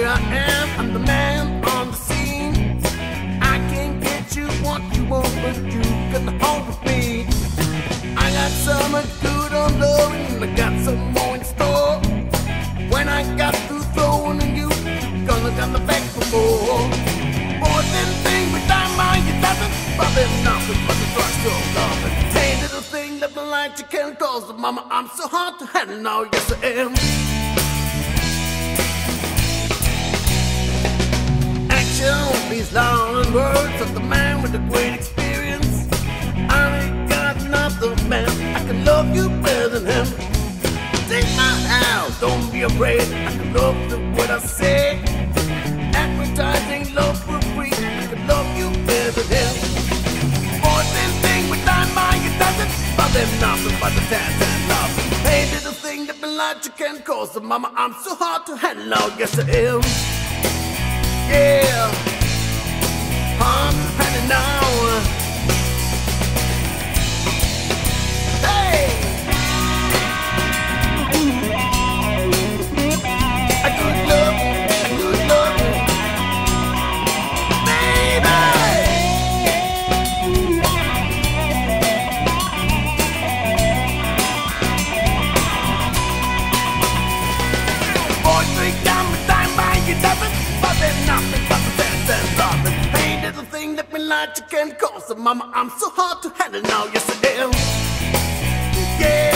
I am, I'm the man on the scene. I can't get you what you want, but you can hold with me. I got so much good on love, and I got some more in store. When I got through throwing at you, gonna come back for more. More than thing with dynamite, it doesn't bother nothing but the drugstore love. Hey, little thing that the light you can't cause, mama, I'm so hard to handle now, yes I am. These long words of the man with a great experience. I ain't got another man I can love you better than him. Take my house, don't be afraid. I can love the what I say. Advertising love for free. I can love you better than him. More than thing with dynamite, it doesn't bother nothing but the dance and love. Hey, little thing that belongs you can cause the mama, I'm so hard to handle now, yes I am. Yeah, I'm ready now. Hey, a good love, baby. Boy, drink down with time by your dozen. But there's nothing but the dance and love. Hey, little thing that me like you can cause the mama, I'm so hard to handle now, yes I am. Yeah.